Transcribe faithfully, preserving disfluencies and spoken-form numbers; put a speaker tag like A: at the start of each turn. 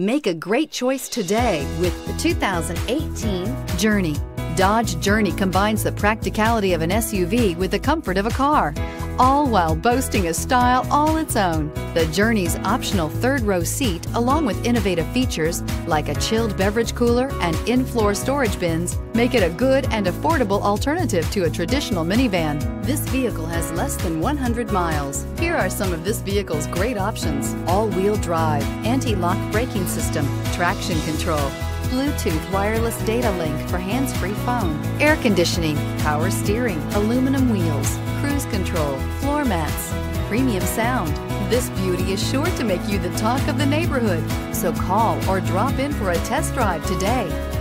A: Make a great choice today with the two thousand eighteen Journey. Dodge Journey combines the practicality of an S U V with the comfort of a car, all while boasting a style all its own. The Journey's optional third-row seat, along with innovative features like a chilled beverage cooler and in-floor storage bins, make it a good and affordable alternative to a traditional minivan. This vehicle has less than one hundred miles. Here are some of this vehicle's great options: all-wheel drive, anti-lock braking system, traction control, Bluetooth wireless data link for hands-free phone, air conditioning, power steering, aluminum wheels, cruise control, floor mats, premium sound. This beauty is sure to make you the talk of the neighborhood. So call or drop in for a test drive today.